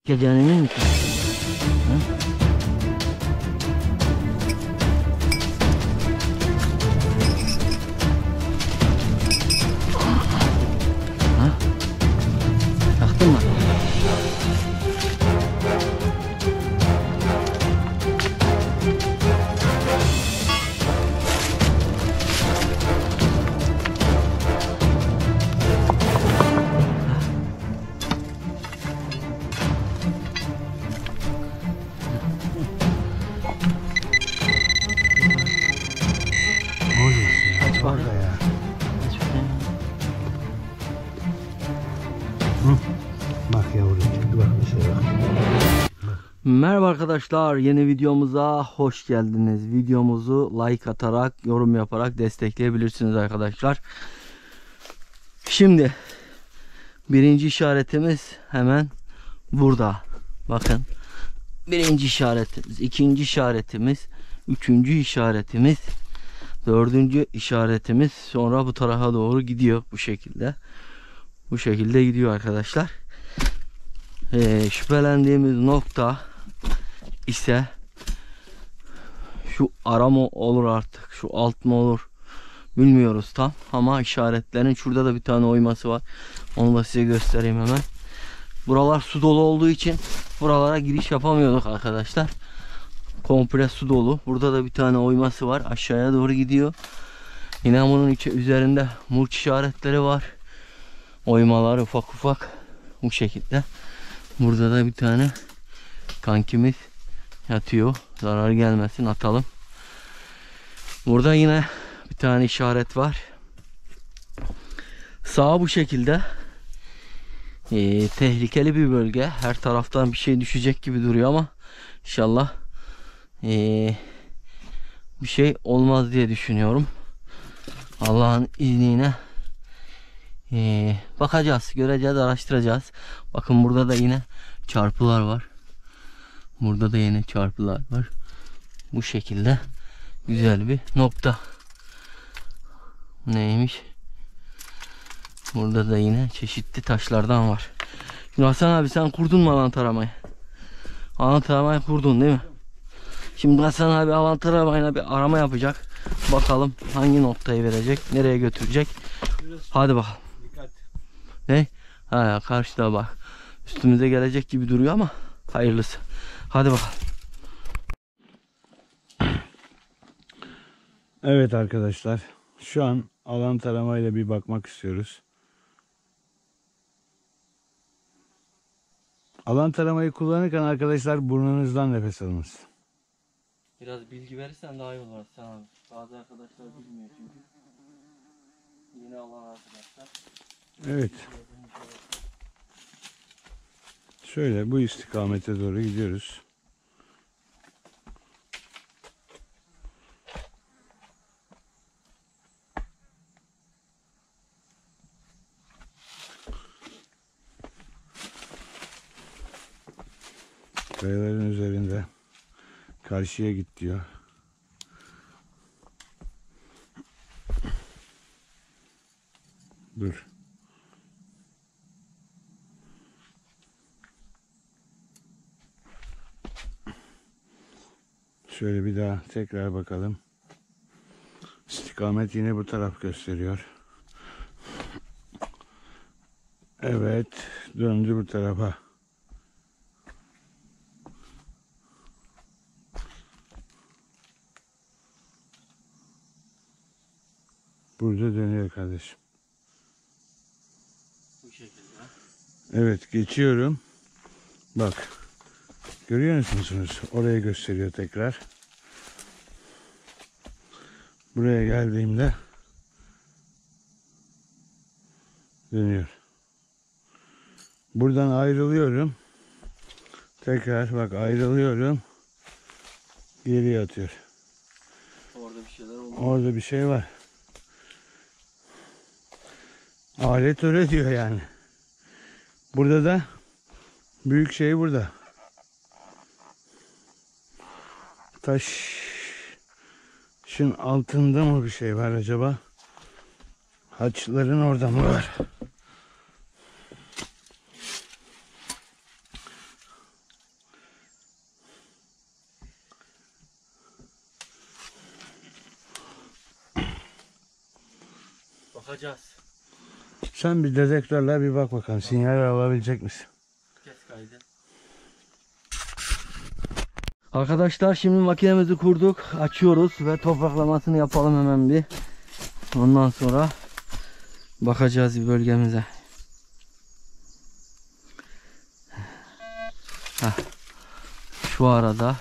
Gecenin mi? Ha? Yaktın mı? Aç bak ya. Aç bakayım. Bak yavrum çıktı bak dışarı bak. Merhaba arkadaşlar, yeni videomuza hoş geldiniz. Videomuzu like atarak, yorum yaparak destekleyebilirsiniz arkadaşlar. Şimdi birinci işaretimiz hemen burada. Bakın, birinci işaretimiz, ikinci işaretimiz, üçüncü işaretimiz, dördüncü işaretimiz, sonra bu tarafa doğru gidiyor bu şekilde. Bu şekilde gidiyor arkadaşlar. Şüphelendiğimiz nokta ise şu ara mı olur artık, şu alt mı olur bilmiyoruz tam, ama işaretlerin şurada da bir tane oyması var. Onu da size göstereyim hemen. Buralar su dolu olduğu için buralara giriş yapamıyorduk arkadaşlar. Komple su dolu. Burada da bir tane oyması var, aşağıya doğru gidiyor. Yine bunun üzerinde murç işaretleri var. Oymalar ufak ufak bu şekilde. Burada da bir tane kankimiz yatıyor. Zarar gelmesin, atalım. Burada yine bir tane işaret var. Sağ bu şekilde. Tehlikeli bir bölge. Her taraftan bir şey düşecek gibi duruyor ama inşallah bir şey olmaz diye düşünüyorum. Allah'ın izniyle bakacağız, göreceğiz, araştıracağız. Bakın burada da yine çarpılar var. Burada da yine çarpılar var. Bu şekilde güzel bir nokta. Neymiş? Burada da yine çeşitli taşlardan var. Şimdi Hasan abi, sen kurdun mu alan taramayı? Alan taramayı kurdun değil mi? Şimdi Hasan abi alan taramayla bir arama yapacak. Bakalım hangi noktayı verecek, nereye götürecek. Hadi bakalım. Dikkat. Ne? Ha, karşıda bak. Üstümüze gelecek gibi duruyor ama hayırlısı. Hadi bakalım. Evet arkadaşlar, şu an alan taramayla bir bakmak istiyoruz. Alan taramayı kullanırken arkadaşlar burnunuzdan nefes alınız. Biraz bilgi verirsen daha iyi olur Hasan abi. Bazı arkadaşlar bilmiyor çünkü. Yine alan arkadaşlar. Evet. Şöyle bu istikamete doğru gidiyoruz. Kayaların üzerinde karşıya git diyor. Dur. Şöyle bir daha tekrar bakalım. İstikamet yine bu taraf gösteriyor. Evet, döndü bu tarafa. Burada dönüyor kardeşim. Bu şekilde. Evet, geçiyorum. Bak. Görüyor musunuz? Oraya gösteriyor tekrar. Buraya geldiğimde dönüyor. Buradan ayrılıyorum. Tekrar bak ayrılıyorum. Geriye atıyor. Orada bir şeyler oldu. Orada bir şey var. Alet öyle diyor yani. Burada da büyük şey burada. Taşın altında mı bir şey var acaba? Haçların orada mı var? Bakacağız. Sen bir dedektörle bir bak bakalım. Sinyal alabilecek misin? Kes kaydı. Arkadaşlar şimdi makinemizi kurduk. Açıyoruz ve topraklamasını yapalım hemen bir. Ondan sonra bakacağız bir bölgemize. Heh. Şu arada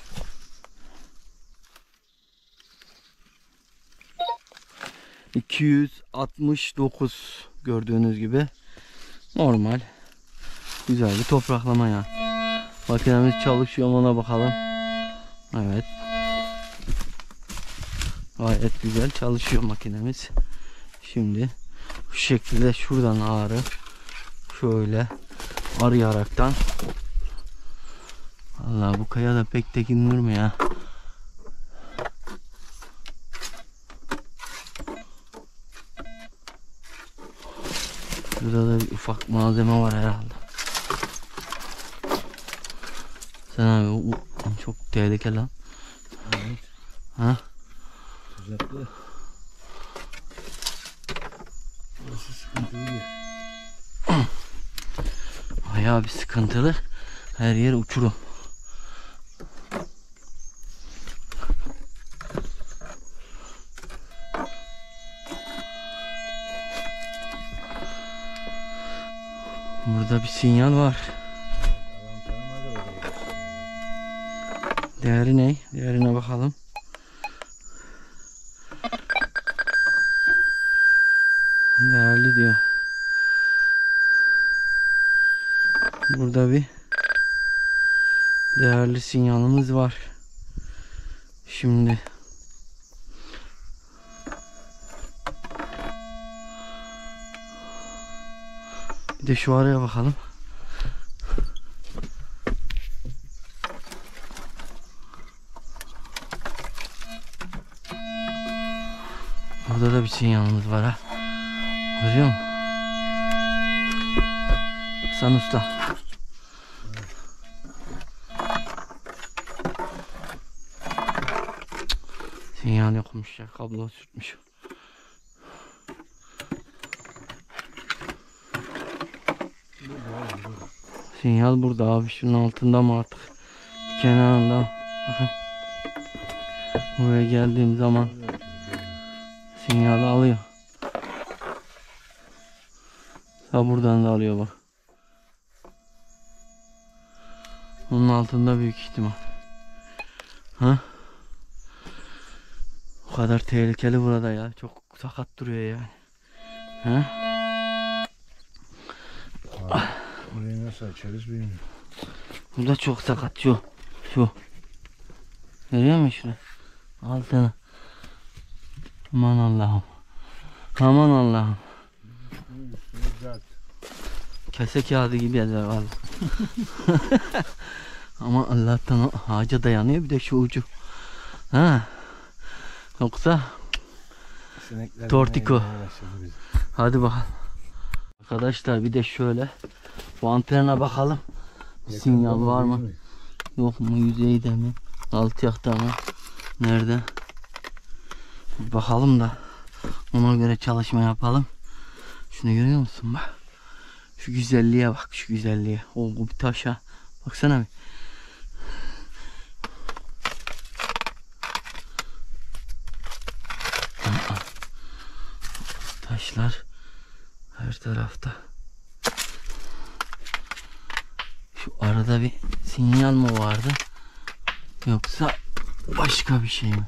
...269 gördüğünüz gibi normal güzel bir topraklama ya. Makinemiz çalışıyor mu ona bakalım. Evet. Gayet güzel çalışıyor makinemiz. Şimdi bu şekilde şuradan ağrı şöyle arayaraktan. Allah bu kaya da pek tekin durmuyor ya. Burada da bir ufak malzeme var herhalde. Sen abi bu çok tehlikeli lan. Evet. Ha? Tuzaklı. Burası sıkıntılı bir. Bayağı bir sıkıntılı. Her yer uçurum. Burada bir sinyal var. Değeri ne? Değerine bakalım. Değerli diyor. Burada bir değerli sinyalimiz var. Şimdi bir de şu araya bakalım. Burada da bir sinyalimiz var ha. Görüyor musun? Hasan Usta. Sinyal yokmuş ya. Kablo sürtmüş. Sinyal burada abi. Şunun altında mı artık? Kenarında. Bakın. Buraya geldiğim zaman sinyali alıyor. Ha buradan da alıyor bak. Onun altında büyük ihtimal. Ha? O kadar tehlikeli burada ya. Çok sakat duruyor yani. Ha? Burayı nasıl açarız bilmiyorum. Burada çok sakat şu. Şu. Görüyor musun şunu? Altını. Aman Allah'ım. Aman Allah'ım. Kese kağıdı gibi yazar valla. Ama Allah'tan o ağaca dayanıyor bir de şu ucu. Ha. Yoksa Tortiko. Hadi bakalım. Arkadaşlar bir de şöyle bu antene bakalım. Sinyal var mı? Yok mu? Yüzeyde mi? Alt yakta mı? Nerede? Bir bakalım da ona göre çalışma yapalım. Şunu görüyor musun bak? Şu güzelliğe bak, şu güzelliğe. O bu bir taşa. Baksana bir. Taşlar her tarafta. Şu arada bir sinyal mi vardı? Yoksa başka bir şey mi?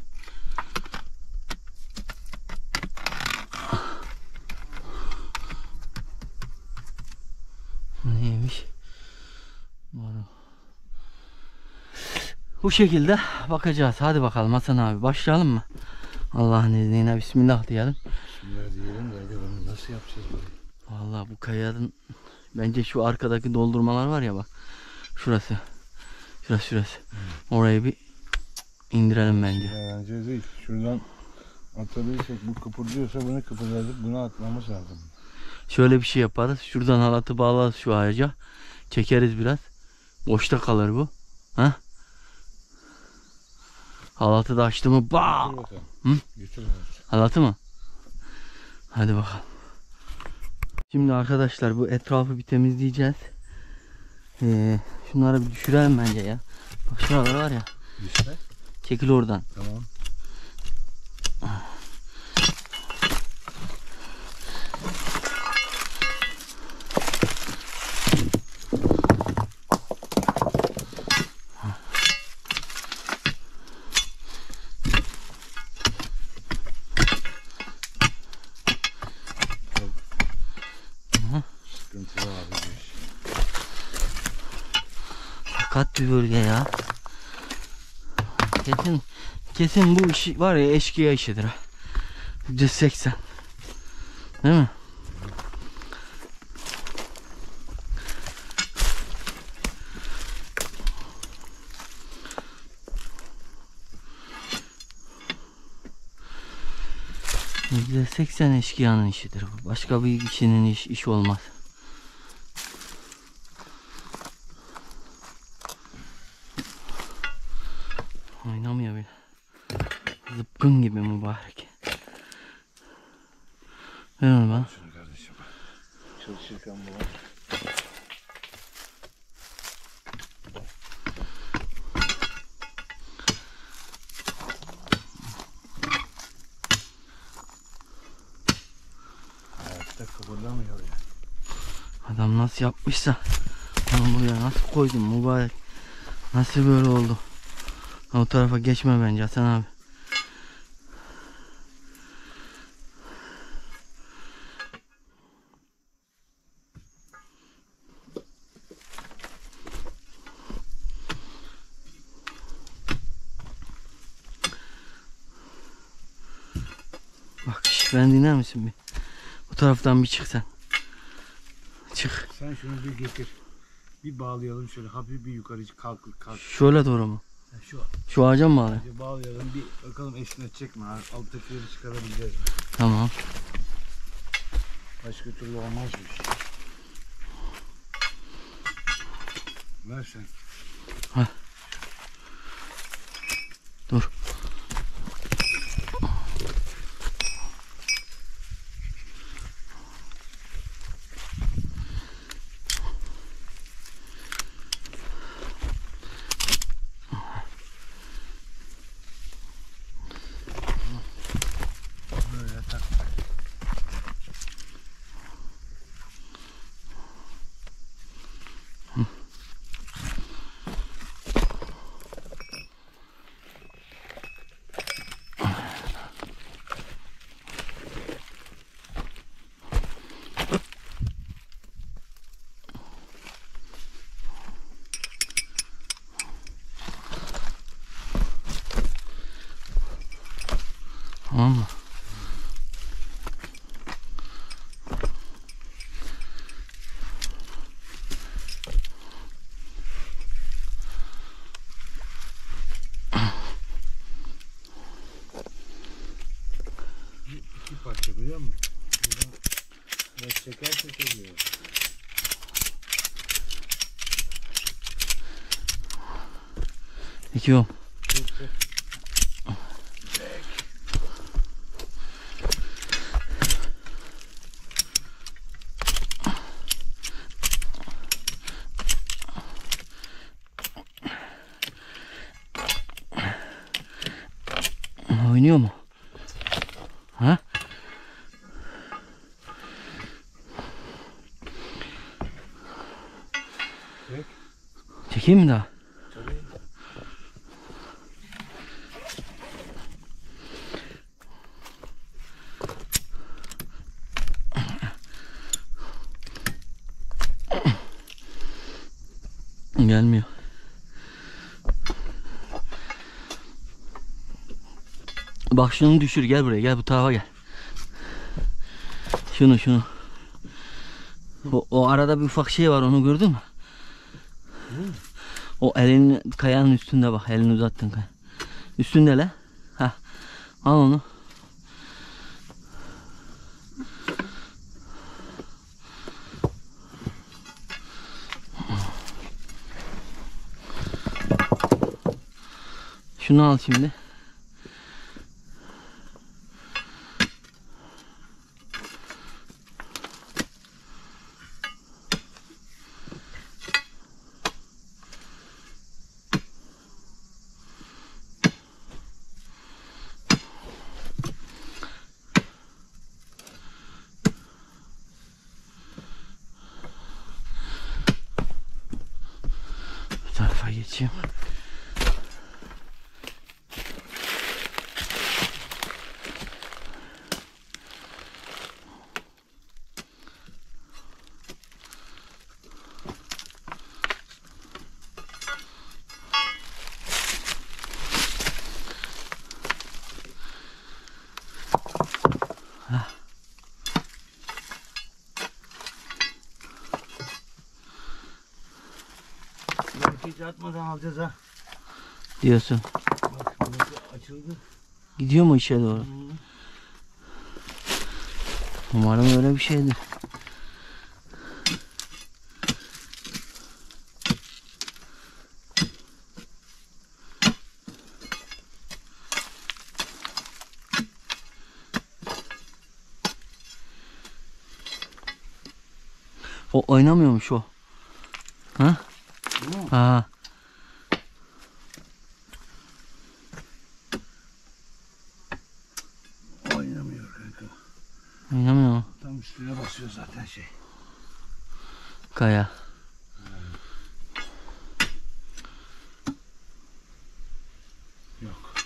Neymiş? Bu şekilde bakacağız. Hadi bakalım Hasan abi. Başlayalım mı? Allah'ın izniyle bismillah diyelim. Bismillah diyelim de bunu nasıl yapacağız böyle? Vallahi bu kayanın bence şu arkadaki doldurmalar var ya bak. Şurası. Şurası. Orayı bir indirelim bence. Bence değil. Şuradan atabilirsek bu kıpırdıyorsa bunu kıpırdadık. Bunu atmamız lazım. Şöyle bir şey yaparız. Şuradan halatı bağlarız şu ağaca. Çekeriz biraz. Boşta kalır bu. Ha? Halatı da açtı mı? Bah! Götür bakalım. Hı? Götür. Halatı mı? Hadi bakalım. Şimdi arkadaşlar bu etrafı bir temizleyeceğiz. Şunları bir düşürelim bence ya. Bak şuralar var ya. İşte. Çekil oradan. Tamam. Sıkıntılı abi bu iş. Sakat bir bölge ya. Kesin bu iş var ya, eşkıya işidir ha. %80. Değil mi? %80 eşkıyanın işidir bu. Başka bir kişinin iş olmaz. Oynamıyor bile. Zıpkın gibi mübarek. Ver onu bana. Şunu kardeşim. Çalışırken bu var. Hayatta kıpırdamıyor ya. Adam nasıl yapmışsa onu buraya nasıl koydun mübarek. Nasıl böyle oldu? O tarafa geçme bence Hasan abi. Bak ben dinler misin bir? Bu taraftan bir çık sen. Çık. Sen şunu bir getir. Bir bağlayalım şöyle hafif bir yukarı kalk. Şöyle doğru mu? Şu ağaca mı bağlı? Bir bağlayalım bir bakalım esnetecek mi? Alttakileri çıkarabileceğiz mi? Tamam. Başka türlü olmazmış. Ver sen. Heh. Dur. Böyle tak. Tamam mı? İki parça biliyor musun? Buradan biraz çekersek oluyor. Dikiyorum. Çek çek. Oynuyor mu? Ha? Çek. Çekeyim mi daha? Tabii. Gelmiyor. Bak şunu düşür, gel buraya, gel bu tarafa gel. Şunu. O arada bir ufak şey var, onu gördün mü? O elin kayanın üstünde bak, elini uzattın kaya. Üstünde la. Hah. Al onu. Şunu al şimdi. tarafa geçeyim. Hiç atmadan alacağız ha. Diyorsun. Bak burası açıldı. Gidiyor mu işe doğru? Umarım öyle bir şeydir. O oynamıyormuş o. Ha? Ha. Oynamıyor kanka. Oynamıyor mu? Tam üstüne basıyor zaten şey. Kaya. Yok.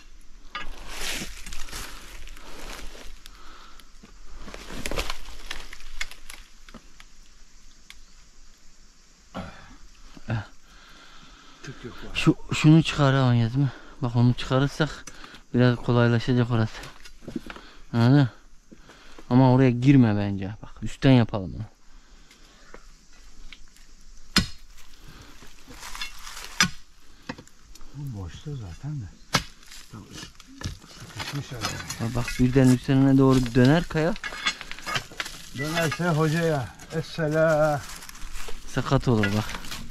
Tık yok var. Şunu çıkaramayız mı? Bak onu çıkarırsak biraz kolaylaşacak orası. Anladın mı? Ama oraya girme bence. Bak üstten yapalım onu. Bu boşta zaten de. Sıkışmış araya. Bak birden üzerine doğru döner kaya. Dönerse hocaya. Esselam. Sakat olur bak.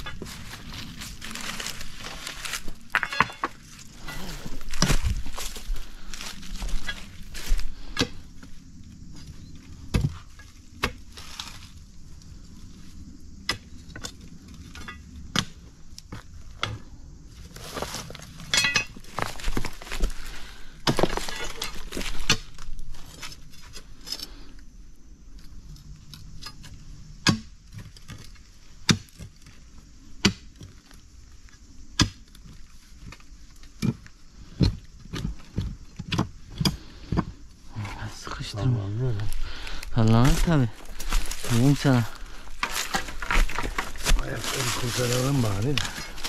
Sıkıştırma. Allah'ım tabi. Diyeyim sana. Ayakları kurtaralım bari de.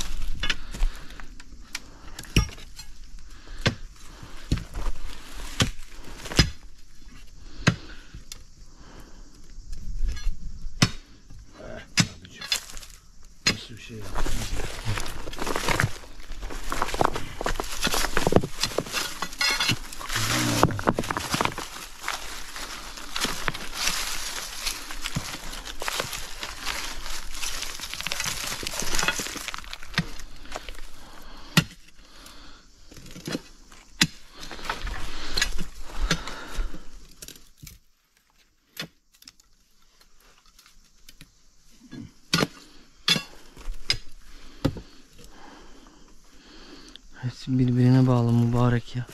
Abicim. Nasıl bir şey yaptın? Hepsi birbirine bağlı mübarek ya.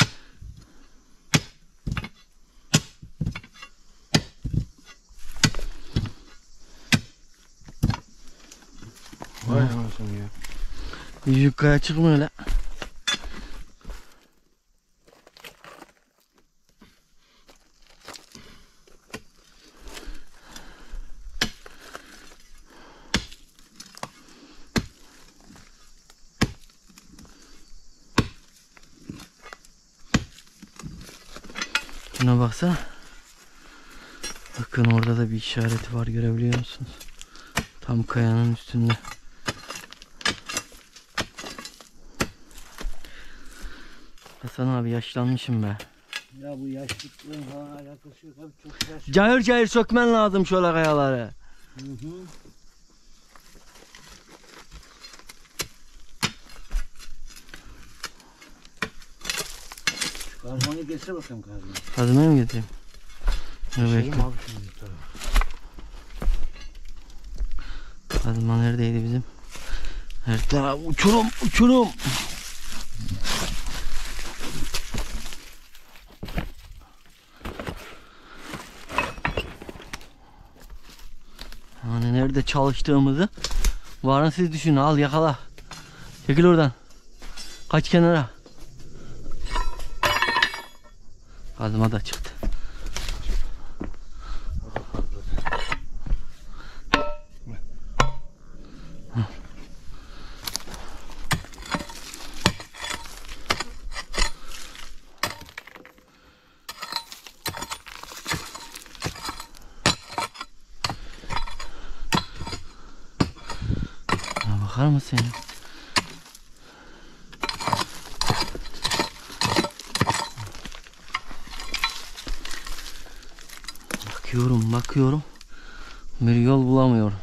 Vay anasını ya. Büyük kaya çıkmıyor la. Şuna baksana. Bakın orada da bir işareti var, görebiliyor musunuz? Tam kayanın üstünde. Hasan abi yaşlanmışım be. Ya bu yaşlılıkla falan alakası yok abi, çok yaş. Cayır cayır sökmen lazım şöyle kayaları. Hı hı. Kazmanı getir bakalım kazmanı. Kazmaya mı getireyim? Evet. Geçelim abi şimdi bu tarafa. Kazma neredeydi bizim? Her taraf uçurum uçurum. Hani nerede çalıştığımızı varın siz düşünün, al yakala. Çekil oradan. Kaç kenara. Kazma da çıktı. Bakar mısın ya? Bakıyorum. Bir yol bulamıyorum.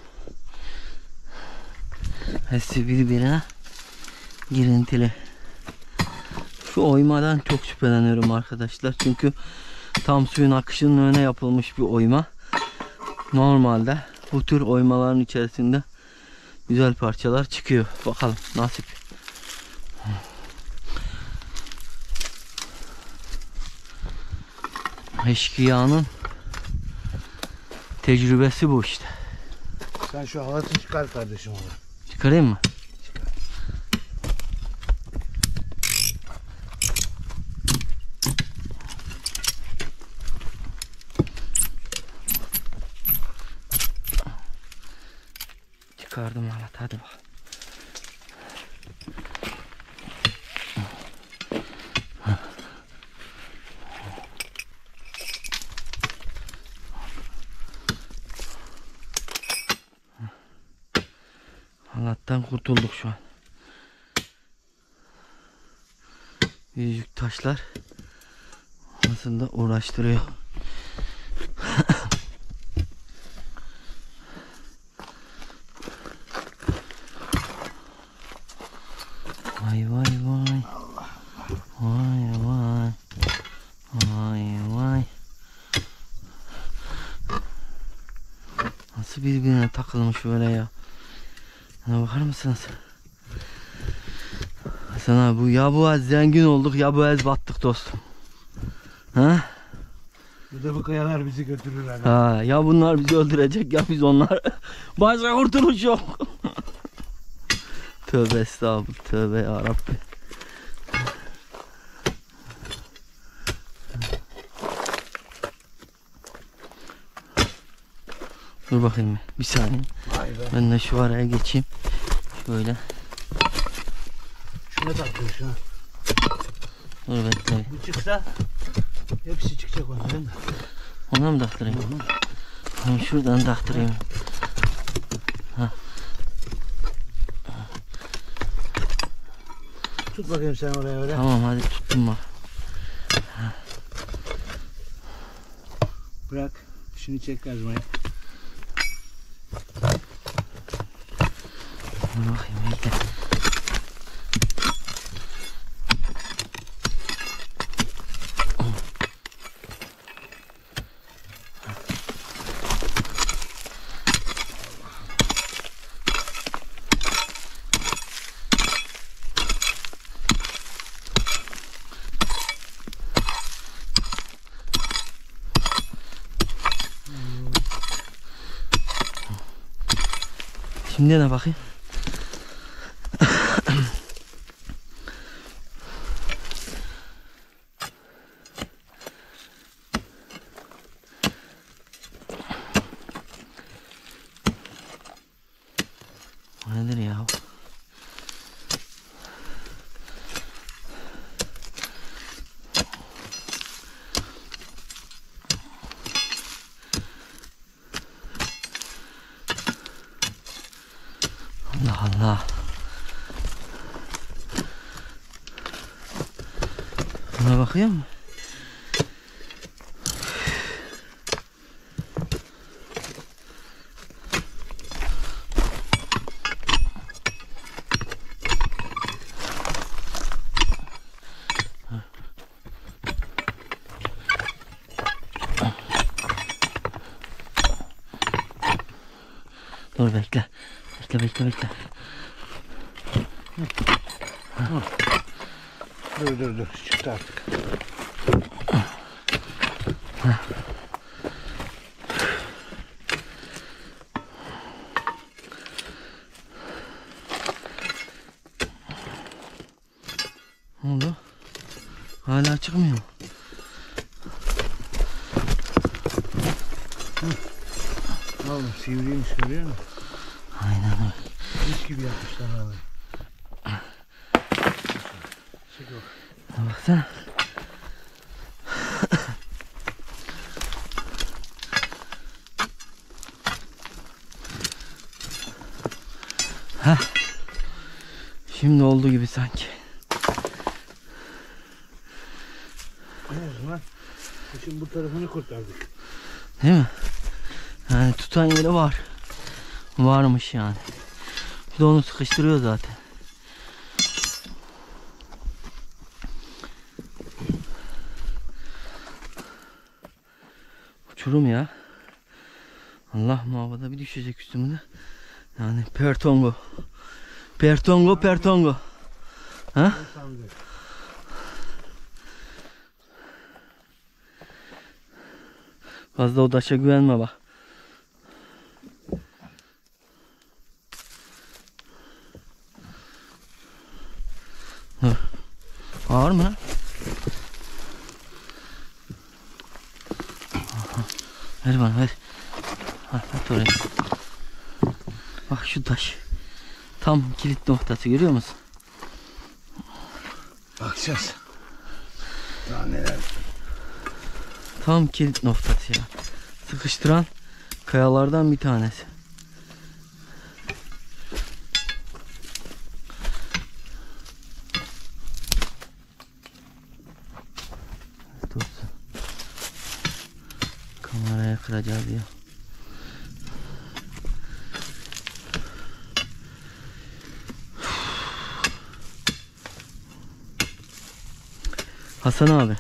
Hepsi birbirine girintili. Şu oymadan çok şüpheleniyorum arkadaşlar. Çünkü tam suyun akışının önüne yapılmış bir oyma. Normalde bu tür oymaların içerisinde güzel parçalar çıkıyor. Bakalım nasip. Eşkıyanın tecrübesi bu işte. Sen şu halatı çıkar kardeşim oradan. Çıkarayım mı? Çıkardım halat, hadi bak. Halattan kurtulduk şu an. Büyük taşlar aslında uğraştırıyor. Vay vay vay. Vay vay. Vay vay. Nasıl birbirine takılmış böyle ya. Buna bakar mısınız? Sana bu ya bu az zengin olduk ya bu az battık dostum. Ha? Bir de bu kayalar bizi götürür abi. Ha, ya bunlar bizi öldürecek ya biz onlar. Başka kurtuluş yok. Tövbe estağfurullah, tövbe ya Rabbi. Dur bakayım bir saniye. Ben de şu araya geçeyim. Şöyle. Şuna taktım şuna. Dur bekle. Bu çıksa hepsi çıkacak onların da. Ona mı taktırayım? Tamam, şuradan taktırayım. Ha. Tut bakayım sen oraya öyle. Tamam hadi tuttum bak. Bırak. Şimdi çek kazmayı. Dur bakayım bekle. Şimdi ne bakayım? Bu nedir ya? Allah Allah. Buna bakıyor musun? Dur bekle. Bekle. Dur. Çıktı artık. Ne oldu? Hala çıkmıyor. Oğlum sivriymiş, görüyor musun? Aynen öyle. Mis gibi yapmışlar abi. Çek bak. Baksana. Heh. Şimdi oldu gibi sanki. En azından kışın bu tarafını kurtardık. Değil mi? Yani tutan yeri var. Varmış yani. Bir de onu sıkıştırıyor zaten. Uçurum ya. Allah muhafaza bir düşecek üstümüne. Yani pertongo. Pertongo pertongo. Ha? Fazla o taşa güvenme bak. Dur. Ağır mı lan? Aha. Ver bana ver. At oraya. Bak şu taş. Tam kilit noktası, görüyor musun? Bakacağız. Daha neler. Tam kilit noktası ya. Sıkıştıran kayalardan bir tanesi. Dursun. Kameraya kıracağız ya. Hasan abi,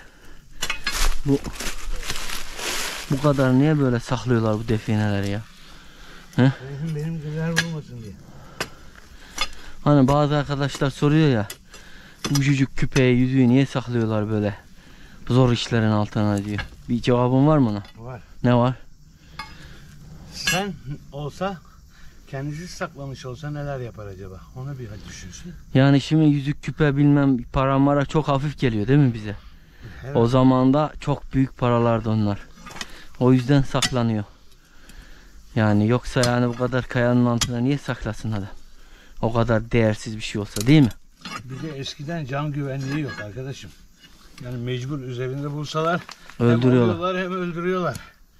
bu kadar niye böyle saklıyorlar bu defineleri ya? He? Benim güzel vurmasın diye. Hani bazı arkadaşlar soruyor ya, bu küçücük küpeyi, yüzüğü niye saklıyorlar böyle zor işlerin altına diyor. Bir cevabın var mı ona? Var. Ne var? Sen olsa, kendisi saklamış olsa neler yapar acaba? Onu bir düşünsün. Yani şimdi yüzük, küpe, bilmem para mara çok hafif geliyor değil mi bize? Evet. O zaman da çok büyük paralardı onlar. O yüzden saklanıyor. Yani yoksa yani bu kadar kayanın altına niye saklasın adam? O kadar değersiz bir şey olsa, değil mi? Bir de eskiden can güvenliği yok arkadaşım. Yani mecbur üzerinde bulsalar Öldürüyorlar. hem alıyorlar hem öldürüyorlar.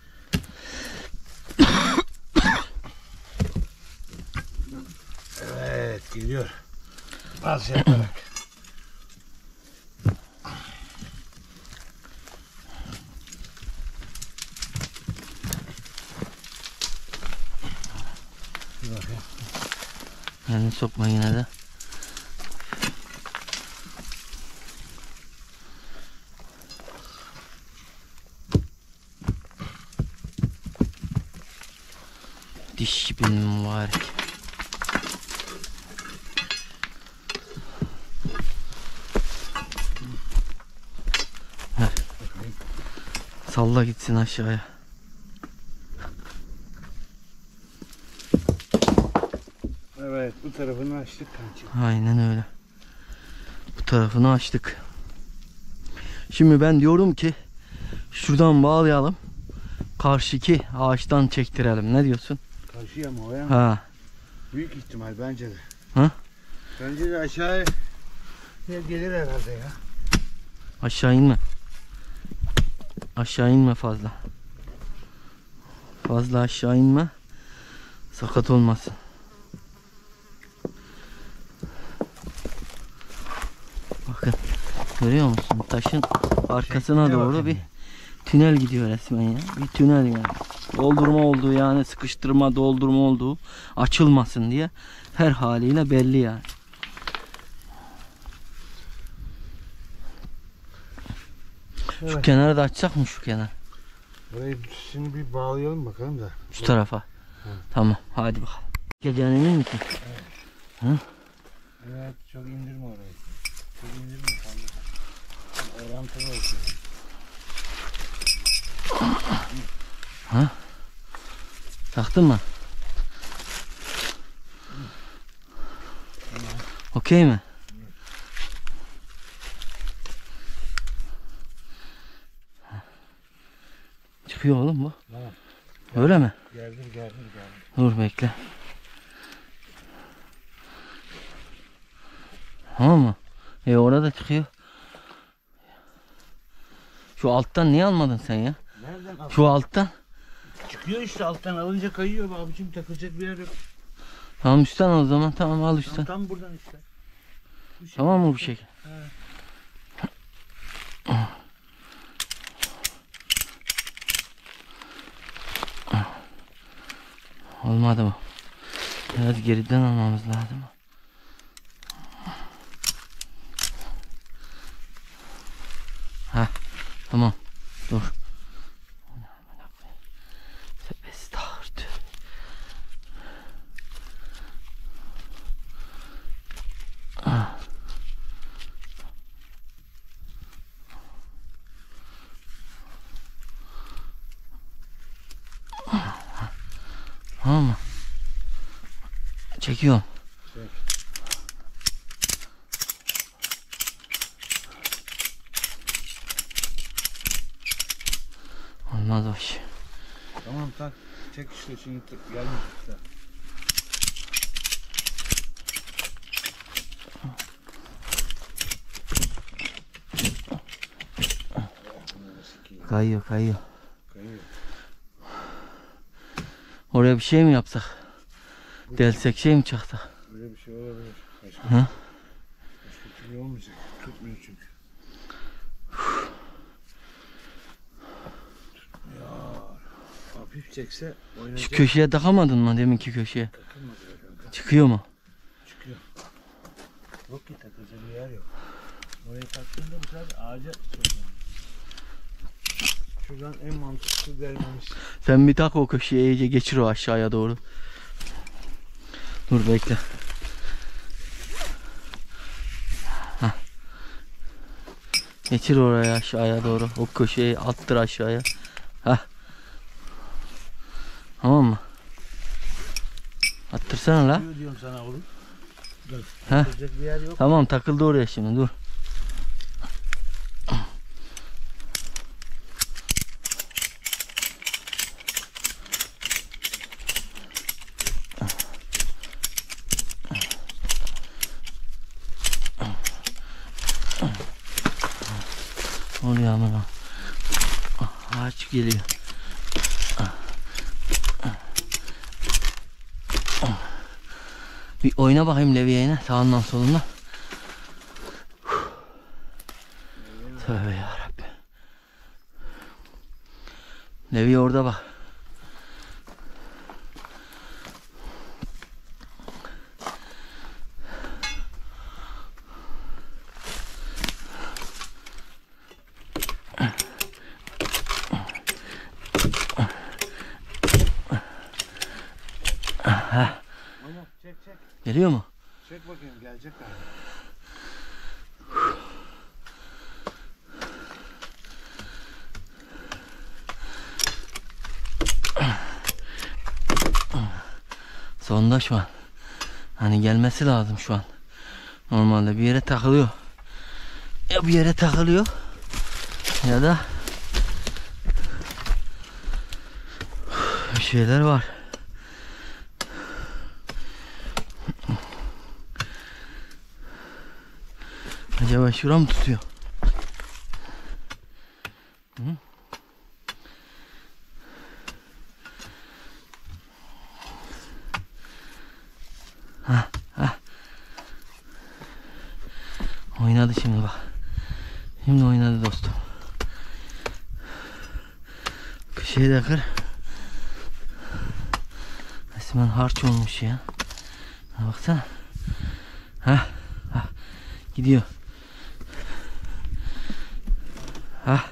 Evet, geliyor. Az yaparak. Bir bakayım. Yani sokma yine de. Diş gibi mübarek. Heh. Salla gitsin aşağıya. Evet, bu tarafını açtık kanki. Aynen öyle. Bu tarafını açtık. Şimdi ben diyorum ki şuradan bağlayalım. Karşıki ağaçtan çektirelim. Ne diyorsun? Karşıya mı, oraya mı? Ha. Büyük ihtimal bence de. Ha? Bence de aşağıya gelir herhalde ya. Aşağı inme. Aşağı inme fazla. Fazla aşağı inme. Sakat olmasın. Bakın. Görüyor musun? Taşın arkasına Şekline doğru bakın bir ya. tünel gidiyor resmen ya. Bir tünel yani. Doldurma olduğu, yani sıkıştırma, doldurma olduğu, açılmasın diye her haliyle belli yani. Şu Evet. kenarı da açsak mı, şu kenar? Burayı şimdi bir bağlayalım bakalım da. Şu tarafa. Tamam, hadi bakalım. Geleceğine emin misin? Evet, çok indirme orayı. Çok indirme fazla. Orantılı olsun. Ha? Taktın mı? Okey mi? çıkıyor oğlum bu. Tamam. Öyle mi? Geldim. Dur bekle. Tamam mı? Orada çıkıyor. Şu alttan niye almadın sen ya? Nereden al? Şu alttan. Çıkıyor işte alttan alınca kayıyor abicim, takılacak bir yer yok. Tamam üstten al o zaman. Tamam al üstten. Tam buradan işte. Tamam mı bu şekil? Olmadı mı? Biraz geriden almamız lazım. Ha, tamam. Dur. Estağfurullah. Tamam mı? Çekiyorum. Çek. Olmaz o iş. Tamam tak. Çek işte şimdi gelmiş işte. Kayıyor. Kayıyor. Oraya bir şey mi yapsak? Delsek şey mi çaksak? Böyle bir şey olabilir. Başka Hı? türlü olmayacak. Tutmuyor çünkü. Ya hafif çekse oynayacak. Şu köşeye takamadın mı deminki köşeye? Takılmadı be kanka. Çıkıyor mu? Çıkıyor. Yok ki takılacak bir yer yok. Oraya taktığında bu sefer ağaca sokar. Şuradan en mantıklı dermanış. Sen bir tak o köşeye iyice geçir o aşağıya doğru. Dur bekle. Hah. Geçir oraya aşağıya doğru. O köşeyi attır aşağıya. Hah. Tamam mı? Attırsana la. Diyorum sana oğlum. Dur. Heh. Takılacak bir yer yok. Tamam takıldı oraya şimdi dur. Oluyor ama. Ağaç geliyor. Bir oyna bakayım levyeyine sağından solundan. Tövbe yarabbim. Levye orada bak. Tamam çek. Geliyor mu? Çek bakayım gelecek galiba. Sonda şu an. Hani gelmesi lazım şu an. Normalde bir yere takılıyor. Ya bir yere takılıyor ya da bir şeyler var. Acaba şura mı tutuyor? Hı? Oynadı şimdi bak. Şimdi oynadı dostum. Köşeyi de kır. Resmen harç olmuş ya. Ha, baksana. Ha, gidiyor. Ha.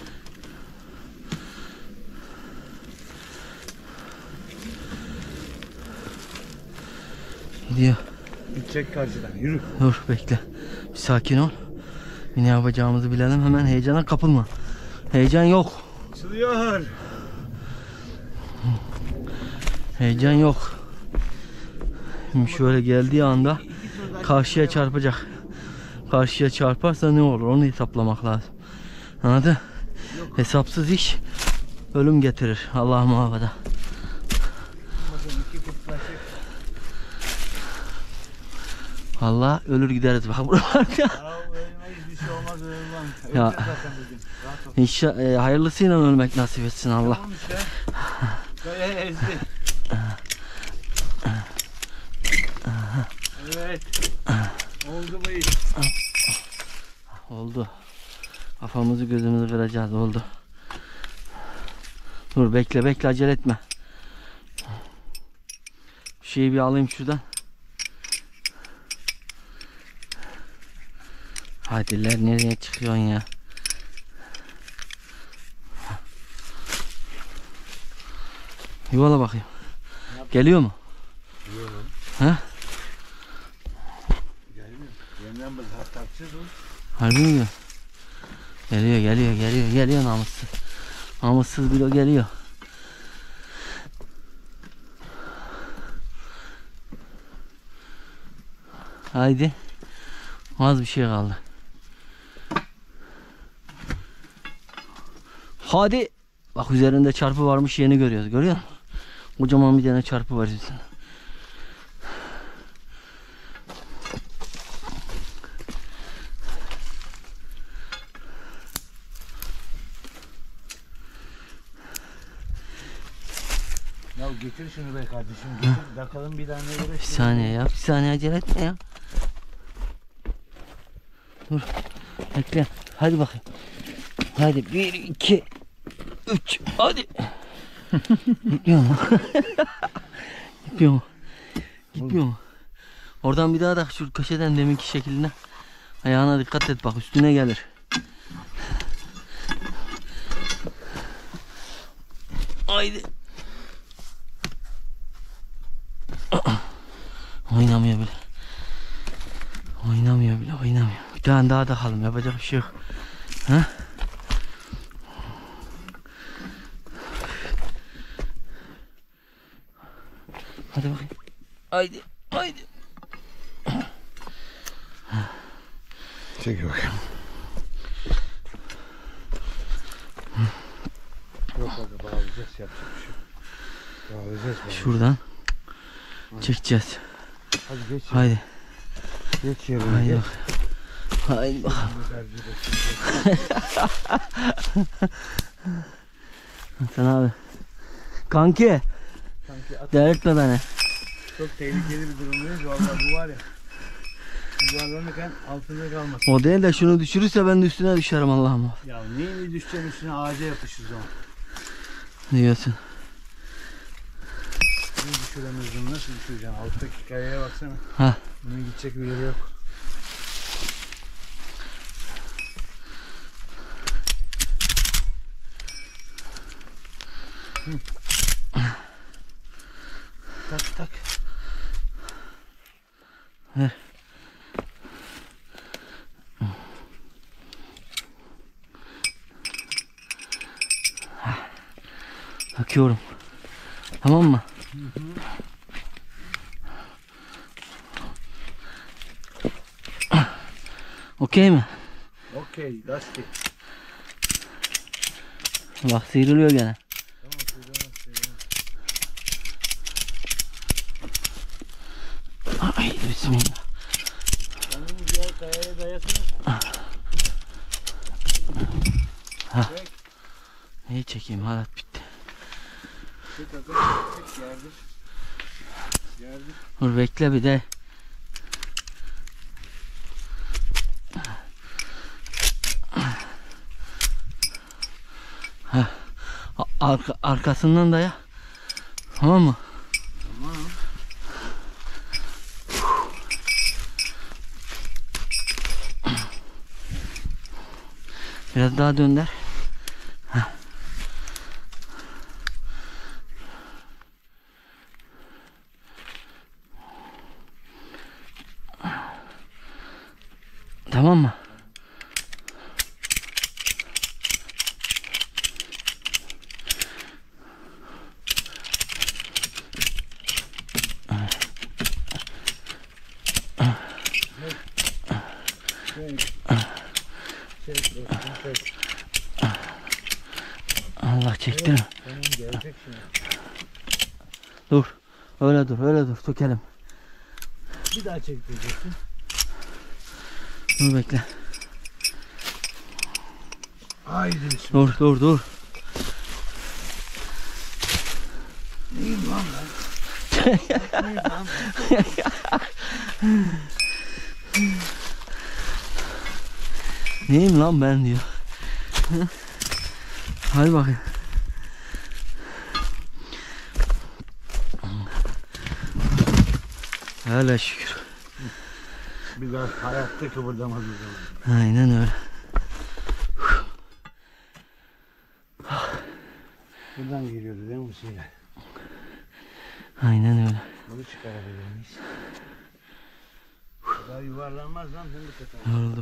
Gidiyor. Çek karşıdan yürü. Dur bekle. Bir sakin ol. Bir ne yapacağımızı bilelim. Hemen heyecana kapılma. Heyecan yok. Açılıyor. Heyecan yok. Şimdi şöyle geldiği anda karşıya çarpacak. Karşıya çarparsa ne olur onu hesaplamak lazım. Anladın? Hesapsız iş ölüm getirir. Allah muhafaza. Allah ölür gideriz bak buralarda. Ya ölmeyiz, bir şey olmaz, ölmem. Ya. Öleceğiz zaten bugün. Rahat ol. İnşallah hayırlısıyla ölmek nasip etsin Allah. Tamam işte. Böyle ezdi. Evet. Oldu bu iş. Oldu. Kafamızı gözümüzü kıracağız, oldu. Dur bekle acele etme. Şeyi bir alayım şuradan. Hadiler nereye çıkıyorsun ya? Yuvala bakayım. Geliyor mu? Geliyor. Ha? Gelmiyor. Yeniden biz tartışacağız oğlum. Harbi mi diyor? Geliyor namussuz. Namussuz bile geliyor. Haydi. Az bir şey kaldı. Hadi. Bak üzerinde çarpı varmış, yeni görüyoruz. Görüyor musun? Kocaman bir tane çarpı var üzerinde. Ya getir şunu be kardeşim. Getir. Bakalım bir tane göre. Bir saniye ya. Bir saniye acele etme ya. Dur. Bekle. Hadi bakayım. Hadi 1, 2, 3. Hadi. Gitmiyor mu? Gitmiyor mu? Gitmiyor mu? Oradan bir daha da şu köşeden deminki şekline. Ayağına dikkat et bak, üstüne gelir. Haydi. Oynamıyor bile. Oynamıyor. Bir tane daha takalım, yapacak bir şey yok. Ha? Hadi bakayım. Haydi. Çek bakayım. Yok hadi bağlayacağız, yapacak bir şey yok. Bağlayacağız. Şuradan çekeceğiz. Hadi geç. Haydi. Geç yerine. Haydi Geç. bak. Haydi bakalım. Hasan abi. Kanki. Sanki at Delirtme beni. çok tehlikeli bir durumdayız. Vallahi bu var ya. Yuvarlanırken altında kalmaz. O değil de şunu düşürürse ben de üstüne düşerim Allah'ım. Ya neyini düşeceksin üstüne, ağaca yapışır o zaman. Diyorsun. Bunu düşüremezsin, nasıl düşüreceksin? Alttaki kayaya baksana. Ha. Bunun gidecek bir yeri yok. Tak. Ver. Takıyorum. Tamam mı? Okey mi? Okey, Dusty. Bak sıyrılıyor gene. Tamam, sıyrılamaz. Ay bismillah. Sen bunu diğer kayaya dayasana. Neyi çekeyim, halat bitti. Çek, yardır. Dur bekle bir de. Heh. Arkasından daya. Tamam mı? Tamam. Biraz daha dönder. Heh. Tamam mı? Allah çektirme. Tamam gelecek şimdi. Dur. Öyle dur, öyle dur. Sökelim. Bir daha çektireceksin. Dur bekle. Haydi bismillah. Dur. Neyim lan ben? Neyim lan ben? Neyim lan ben diyor. Hadi bakayım. Hele şükür. Bir daha hayatta kıpırdamadı o zaman. Aynen öyle. Buradan geliyordu değil mi bu sinyal? Aynen öyle. Bunu çıkarabilir miyiz? Daha yuvarlanmaz lan fındık atar. Yorulduk.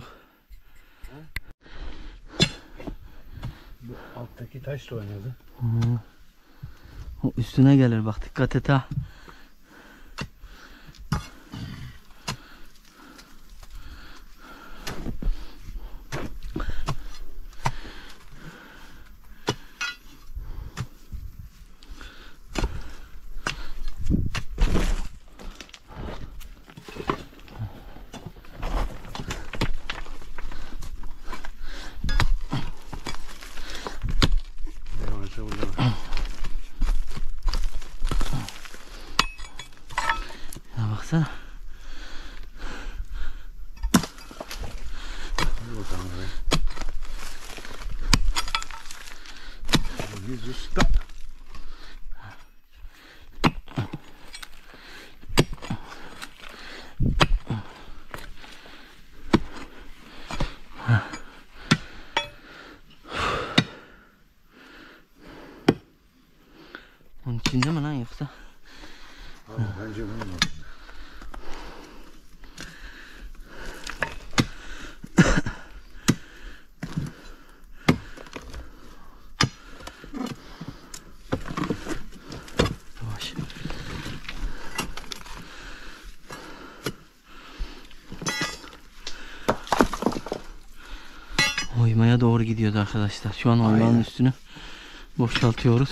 Bu alttaki taş da oynadı. Hı. O üstüne gelir bak, dikkat et ha. Ne varsa burada var. Ya baksana. Hadi bakalım be. Yüz usta. Onun içinde mi lan yoksa? Abi bence bunun var. Yavaş. Oymaya doğru gidiyoruz arkadaşlar. Şu an oymanın Aynen. üstünü boşaltıyoruz.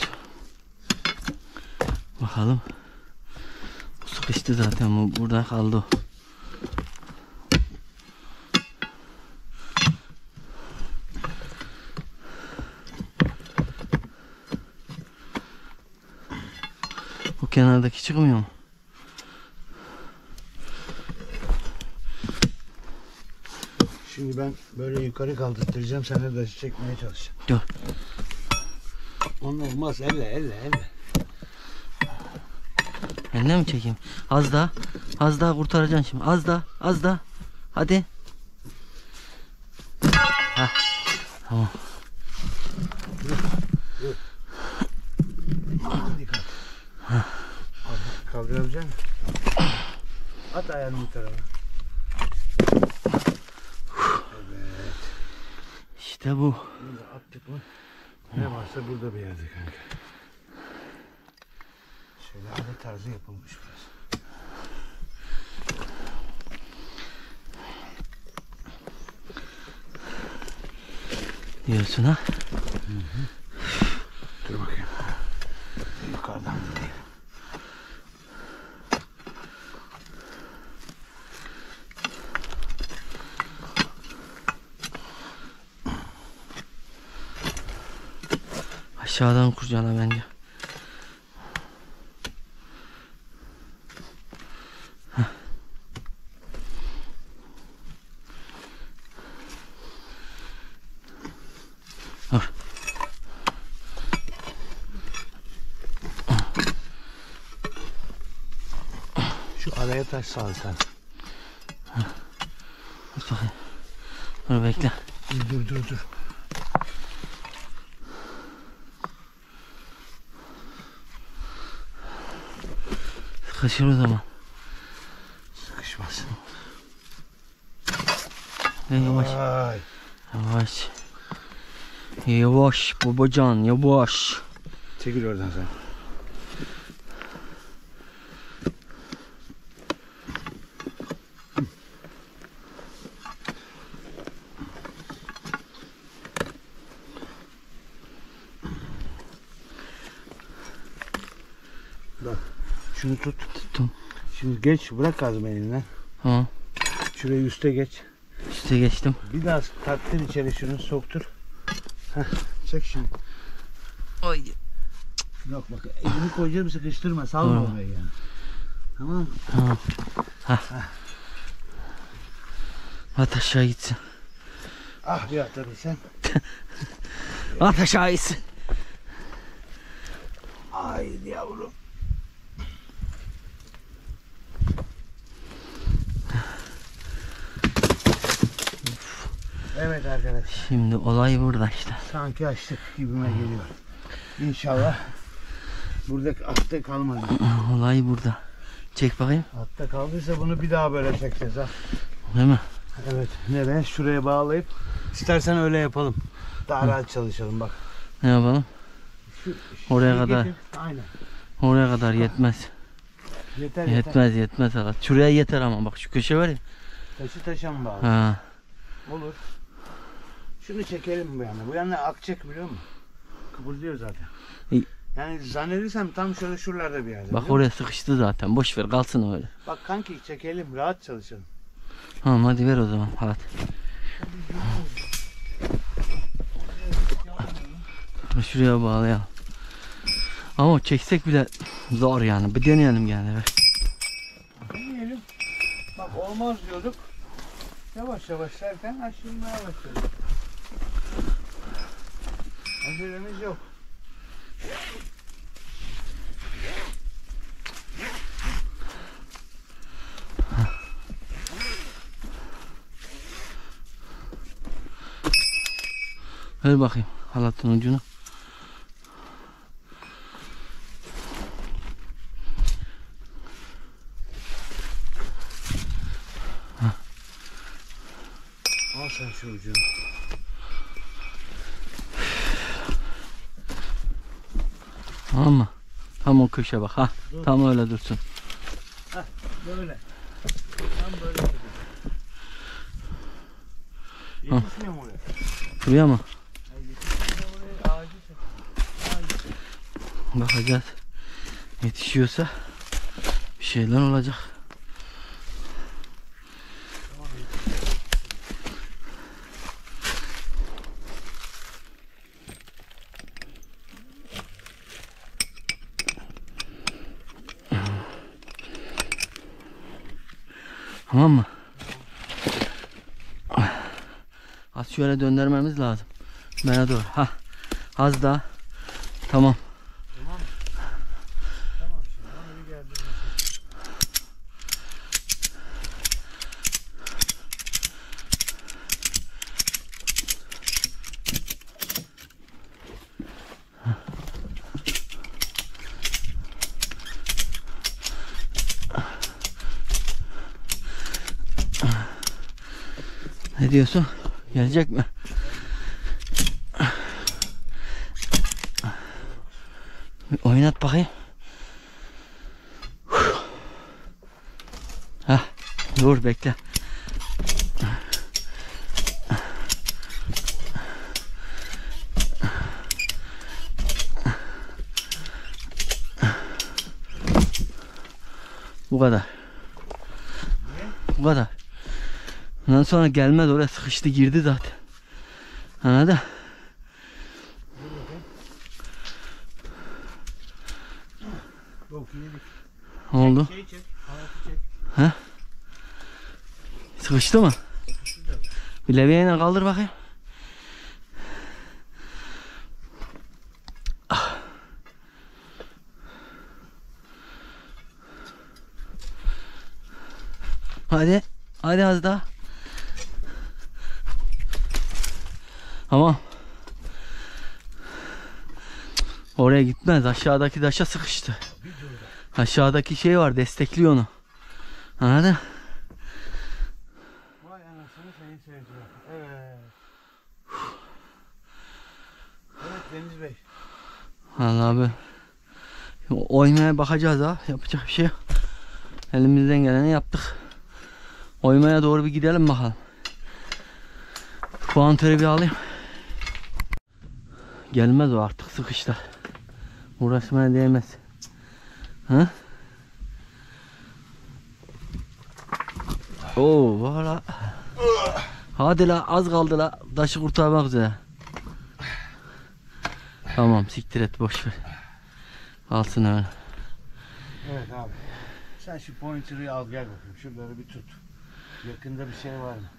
Bakalım. Bu sıkıştı zaten, bu burada kaldı o. Bu kenardaki çıkmıyor mu? Şimdi ben böyle yukarı kaldırtıracağım. Sen de taşı çekmeye çalışacağım. Dur. Onun olmaz. Elle. Elle mi çekeyim? Az daha. Az daha kurtaracaksın şimdi. Az daha. Hadi. Heh. Tamam. Aman dikkat. Kaldırabilecek misin? At ayağını bu tarafa. Evet. İşte bu. Bunu da attık mı? Ne varsa burada bir yerde kanka. Şöyle adet tarzı yapılmış burası. Diyorsun ha? Dur bakayım. Yukarıdan gideyim. Aşağıdan kurcala bence. Heh. Dur. Şu araya taş sal sen. Dur bakayım. Dur bekle. Dur. Sıkışır o zaman. Sıkışmaz. Yavaş. Ay. Yavaş. Yavaş babacan, yavaş. Çekil oradan sen. şunu tut. Tuttum. Şimdi geç, bırak kazmayı elinden. Tamam. Şurayı üste geç. Üste geçtim. Bir daha taktır içeri, şunu soktur. Heh, çek şimdi. Ay. Yok bak, elini koyacağım, sıkıştırma, salma orayı yani. Tamam mı? Tamam. At aşağı gitsin. Ah bir atladın sen. At aşağı gitsin. Haydi yavrum. Evet arkadaşlar. Şimdi olay burada işte. Sanki açtık gibime geliyor. İnşallah burada altta kalmadı. Olay burada. Çek bakayım. Altta kaldıysa bunu bir daha böyle çekeceğiz ha. Değil mi? Evet. Nereye? Şuraya bağlayıp istersen öyle yapalım. Daha rahat çalışalım bak. Ne yapalım? Oraya şeyi kadar. getir. Aynen. Oraya kadar yetmez. Yeter. Yetmez aga. Şuraya yeter ama bak şu köşe var ya. Taşı taşa mı bağlı? Ha. Olur. Şunu çekelim bu yana. Bu yana akacak biliyor musun? Kıpırdıyor zaten. İyi. Yani zannedersem tam şöyle şuralarda bir yerde. Bak oraya sıkıştı zaten. Boş ver kalsın öyle. Bak kanki çekelim, rahat çalışalım. Tamam hadi ver o zaman. Hadi. Şuraya bağlayalım. Ama çeksek bile zor yani. Bir deneyelim yani. Deneyelim. Bak olmaz diyorduk. Yavaş yavaş derken aşılmaya başladı. Acelemiz yok. Ver bakayım halatın ucunu. Al sen şu ucunu. Tamam mı? Tam o köşe bak ha. Dur. Tam öyle dursun. Böyle. Tam böyle. Yetişmiyor mu oraya? Buraya mı? Hayır, yetişmiyor oraya. Ağacı çek. Bakacağız. Yetişiyorsa bir şeyler olacak. Tamam mı? Az şöyle döndürmemiz lazım. Bana doğru. Ha. Az daha. Tamam. Tamam şimdi. Onu bir geldi. Ne diyorsun? Gelecek mi? Bir oynat bakayım. Hah, dur bekle. Bu kadar. Bu kadar. Ondan sonra gelmez, oraya sıkıştı girdi zaten. Anladın? Yok yedik. Ne oldu? Şey çek. Halatı çek. Ha? Sıkıştı mı? Bir levyeyle kaldır bakayım. Ah. Hadi. Hadi az daha. Tamam. Oraya gitmez. Aşağıdaki taşa sıkıştı. Aşağıdaki şey var. Destekliyor onu. Anladın? Vay anasını seni sevdiler. Evet. Evet Deniz Bey. Vallahi abi. Oymaya bakacağız ha. Yapacak bir şey yok. Elimizden geleni yaptık. Oymaya doğru bir gidelim bakalım. Puantörü bir alayım. Gelmez o artık, sıkıştı. Uğraşmaya değmez. Ha? Oo valla. Hadi la az kaldı la. Taşı kurtarmak üzere. Tamam siktir et boş ver. Alsın öyle. Evet abi. Sen şu pointer'ı al gel bakayım. Şuraları bir tut. Yakında bir şey var mı?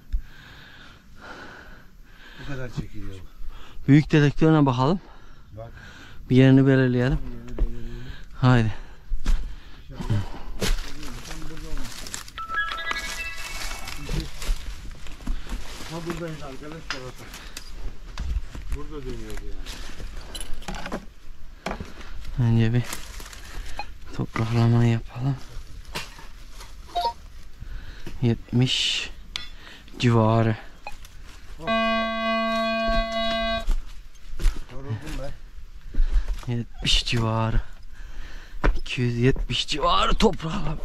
Bu kadar çekiliyor bu. Büyük dedektörüne bakalım. Bak. Bir yerini belirleyelim. Haydi. Ha buradayız arkadaşlar. Burada dönüyordu yani. Önce bir topraklama yapalım. 70 civarı. Yoruldum ben. 70 civarı. 270 civarı topraklama.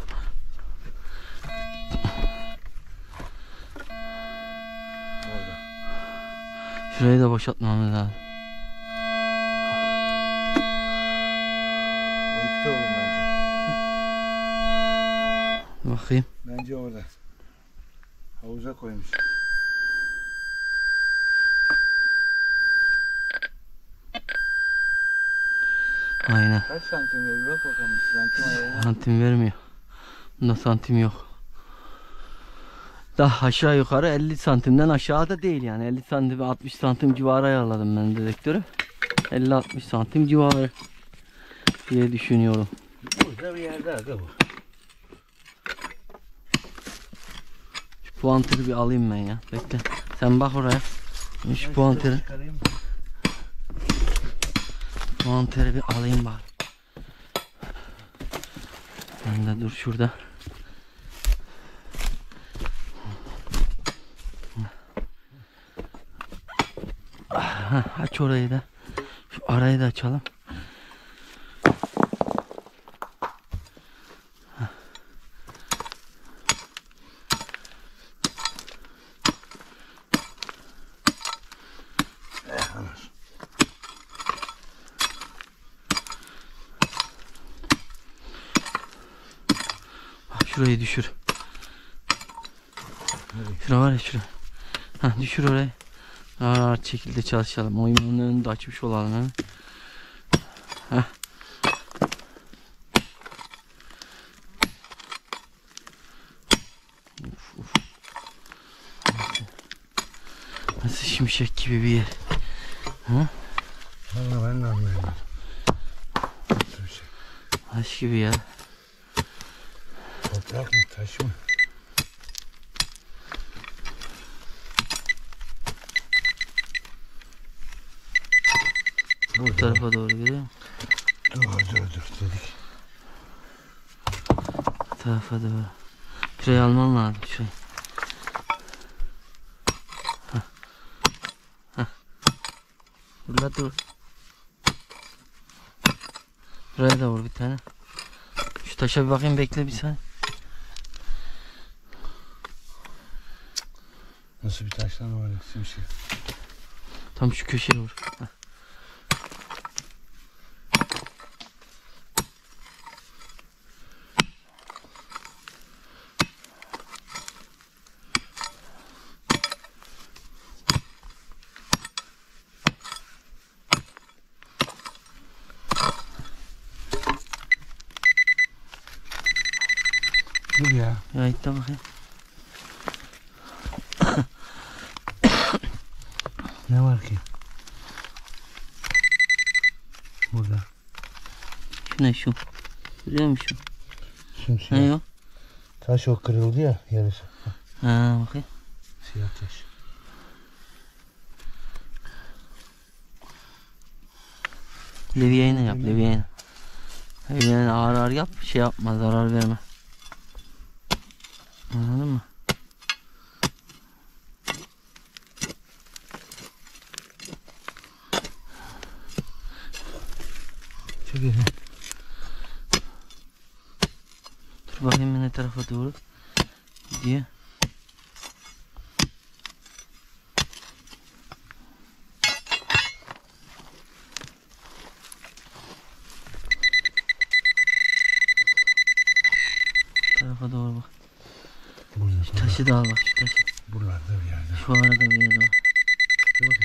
Orada. Şurayı da boşaltmamız lazım. Orada oğlum bence. Bakayım. Bence orada. Havuza koymuş. Aynen. Kaç santim veriyor? Bak bakalım. Santim ayarına. Santim vermiyor. Bunda santim yok. Daha aşağı yukarı 50 santimden aşağıda değil yani. 50 santim 60 santim civarı ayarladım ben dedektörü. 50-60 santim civarı diye düşünüyorum. Burada bir yerde aga bu. Şu puanteri bir alayım ben ya. Bekle. Sen bak oraya. Şu puanteri. Çıkarayım. Puanteri bir alayım bak. Ben de dur şurada. Aç orayı da. Şu arayı da açalım. Şurayı düşür. Şura var ya şura. Hah düşür orayı. Rahat şekilde çalışalım. Oyunun önünü de açmış olalım hemen. Heh. Uf, uf. Nasıl şimşek gibi bir yer. Hı? Valla ben de anlayamadım. Nasıl bir şey? Taş gibi ya. Toprak mı taş mı? Bu tarafa doğru görüyor musun? Dur dedik. Bu tarafa doğru. Şurayı alman lazım. Şurayı. Hah. Hah. Dur la dur. Buraya da vur bir tane. Şu taşa bir bakayım bekle bir saniye. Nasıl bir taştan var ya simsiyah. Tam şu köşeye vur. Hah. Dur ya. Ya git de bakayım. Ne var ki? Burada. Şu ne şu? Görüyor musun? Simsiyah. Ne o? Taş o kırıldı ya yarısı. Ha bakayım. Siyah taş. Levyayla yap levyayla. Levyayla ağır ağır yap. Şey yapma zarar verme. Anladın mı? Çok iyi. Dur bakayım ne tarafa doğru gidiyor. Bu tarafa doğru bak. Burada. Taşı da al bak şu taşı. Buralarda bir yerde. Şu arada bir yerde var. Dur bakayım.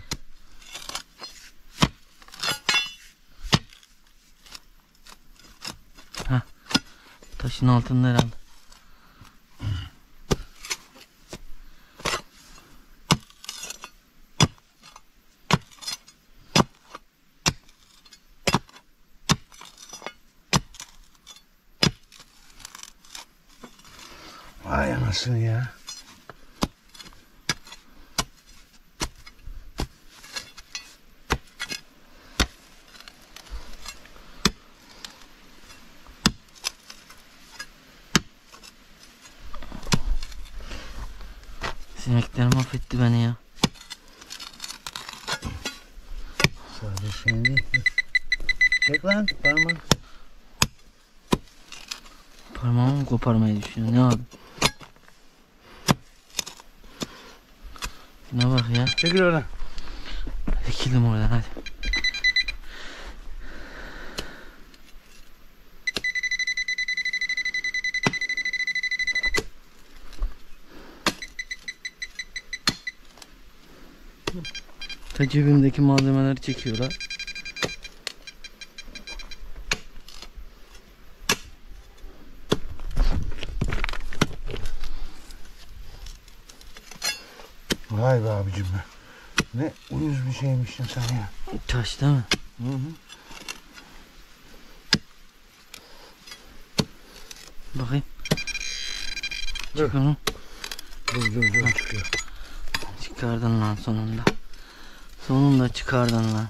Taşın altında herhalde. Vay anasını ya. Sinekler mahvetti beni ya. Sadece senin değil. Çek lan parmağını. Parmağımı mı koparmayı düşünüyor? Ne abi? Ne bak ya. Çekil oradan. Ekildim oradan hadi. Ta cebimdeki malzemeleri çekiyorlar. Vay be abicim be. Ne uyuz bir şeymişsin sen ya. Taş değil mi? Hı hı. Bakayım. Çık onu. Dur çıkıyor. Çıkardın lan sonunda. Sonunda çıkardın lan.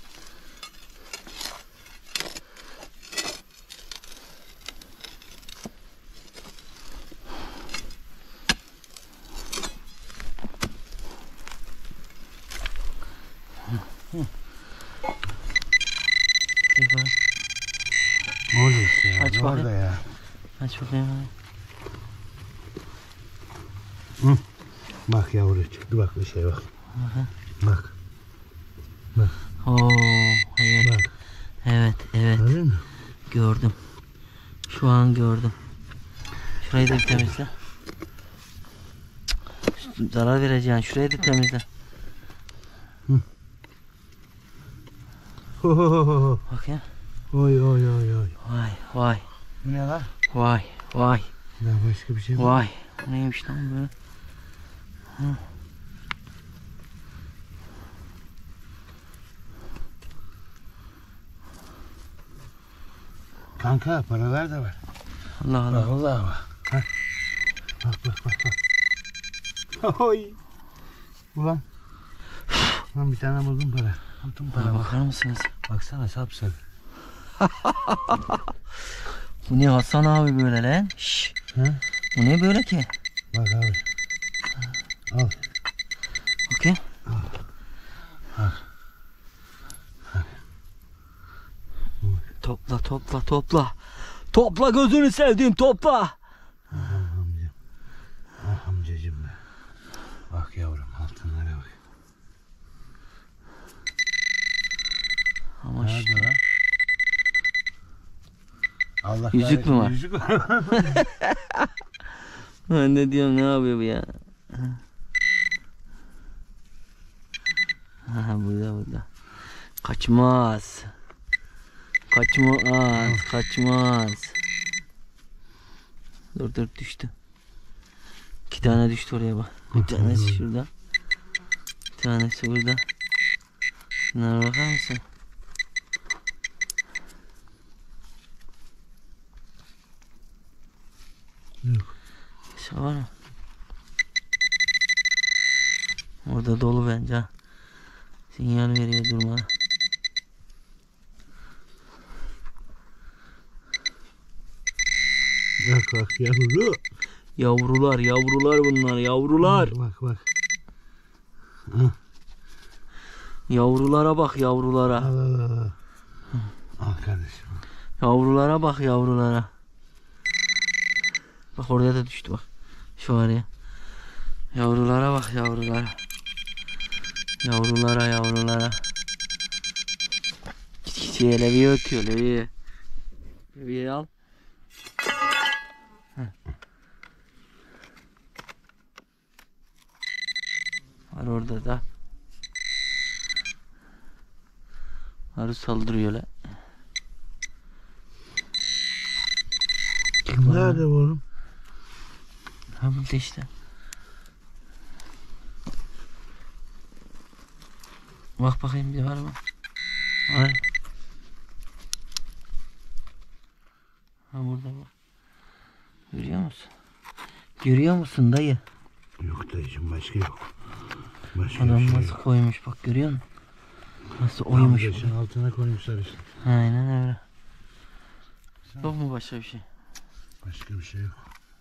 Ne oluyor işte ya? Aç ne bakayım. orada ya? Aç bakayım. Bak yavru çıktı bak bir şey bak. Bak. Oo, evet. Bak. Evet, evet. Gördün mü? Gördüm. Şu an gördüm. Şurayı da bir temizle. Zarar vereceksin. Şurayı da temizle. Ho ho ho ho. Bakayım. Oy oy oy oy. Vay vay Bu ne lan? vay vay Daha başka bir şey mi? vay. Bu neymiş lan böyle? Kanka paralar da var. Allah Allah. Vallahi bak. Heh. Bak. Oy. Ulan. Lan bir tane buldum para. Buldum para Bana bak. bakar mısınız? Baksana sapsarı. Bu ne Hasan abi böyle lan? Şşş. He? Bu ne böyle ki? Bak abi. Al. Bakayım. Topla. Topla gözünü sevdiğim topla. Amcam. Ah amcacım be. Bak yavrum altınlara bak. Ama şşş. Nerede lan? Allah Yüzük kahretsin, mü var? Yüzük var. Ben de diyorum ne yapıyor bu ya? Ha burada. Kaçmaz. Dur düştü. 2 tane düştü oraya bak. Bir tanesi şurada. Bir tanesi burada. Şunlara bakar mısın? Yok. Şey var mı? Orada dolu bence ha. Sinyal veriyor durmadan. Bak yavru. Yavrular bunlar yavrular. Bak. Yavrulara bak yavrulara. Al. Al kardeşim. Yavrulara bak yavrulara. Bak oraya da düştü bak. Şu araya. Yavrulara bak yavrulara. Yavrulara. Küçük leviye ötüyor leviye. Leviye al. Heh. Var orada da. Arı saldırıyor la. Nerede bu oğlum? Ha burada işte. Bak bakayım bir var mı? Var. Ha burada bak. Görüyor musun? Görüyor musun dayı? Yok dayıcım, başka yok. Başka Adam bir şey nasıl yok. koymuş bak, görüyor musun? Nasıl oymuş. Taşın altına koymuşlar işte. Aynen öyle. Yok mu başka bir şey? Başka bir şey yok.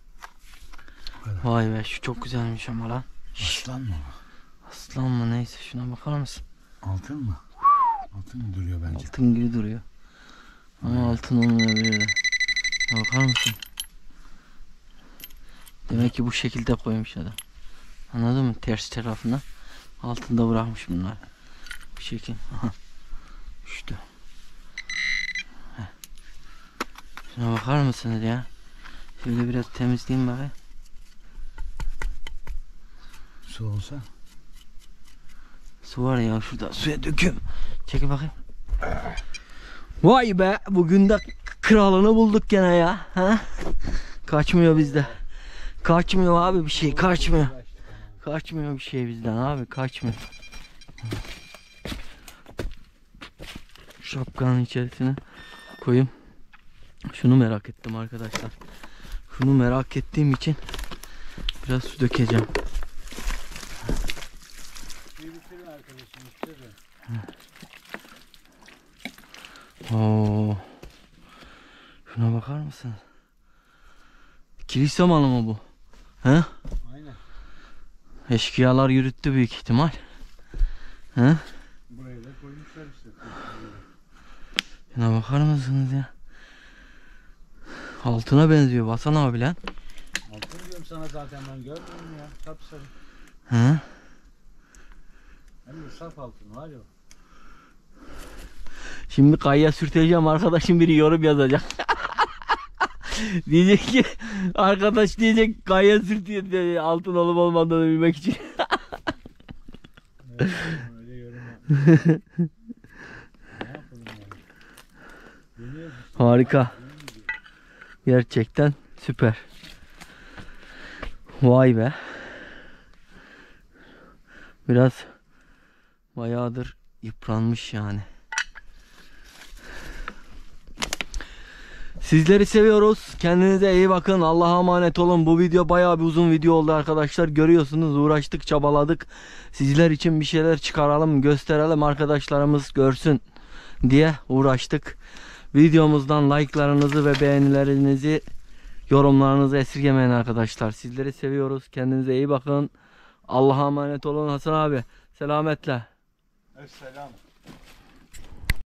Vay be, şu çok güzelmiş ama lan. Aslan mı? Aslan mı neyse, şuna bakar mısın? Altın mı? Altın mı duruyor bence? Altın gibi duruyor. Ama altın olmayabilir de. Bakar mısın? Demek ki bu şekilde koymuş adam. Anladın mı? Ters tarafına altında bırakmış bunlar. Bu şekil. Aha. Düştü. Heh. Şuna bakar mısınız ya? Şöyle biraz temizleyeyim bakayım. Su olsa? Su var ya, şurada suya döküm. Çekil bakayım. Vay be, bugün de kralını bulduk gene ya. Ha? Kaçmıyor bizde. Kaçmıyor abi bir şey, kaçmıyor. Kaçmıyor bir şey bizden abi, kaçmıyor. Şapkanın içerisine koyayım. Şunu merak ettim arkadaşlar. Şunu merak ettiğim için biraz su dökeceğim. Oo. Şuna bakar mısın? Kilise malı mı bu? He? Aynen. Eşkıyalar yürüttü büyük ihtimal. He? Buraya da koymuşlar işte. Şuna bakar mısınız ya? Altına benziyor Hasan abi lan. Altın diyorum sana zaten, ben görmüyorum ya. Sapsarı. He? Hem de saf altın var ya. Şimdi kayaya sürteceğim, arkadaşım biri yorum yazacak. Diyecek ki arkadaş, diyecek kayaya sürtüyor diye, altın olup olmadığını bilmek için. Evet, öyle yorum yapmış. Ne yapalım yani? Deniyoruz işte. Harika. Gerçekten süper. Vay be. Biraz bayağıdır yıpranmış yani. Sizleri seviyoruz. Kendinize iyi bakın. Allah'a emanet olun. Bu video bayağı bir uzun video oldu arkadaşlar. Görüyorsunuz, uğraştık, çabaladık. Sizler için bir şeyler çıkaralım, gösterelim, arkadaşlarımız görsün diye uğraştık. Videomuzdan like'larınızı ve beğenilerinizi, yorumlarınızı esirgemeyin arkadaşlar. Sizleri seviyoruz. Kendinize iyi bakın. Allah'a emanet olun. Hasan abi, selametle. Selam.